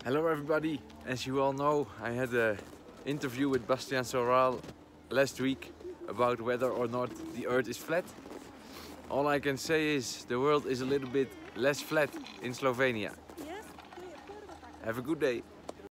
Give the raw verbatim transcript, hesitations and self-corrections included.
Hello everybody! As you all know, I had an interview with Bastian Soral last week about whether or not the Earth is flat. All I can say is the world is a little bit less flat in Slovenia. Have a good day!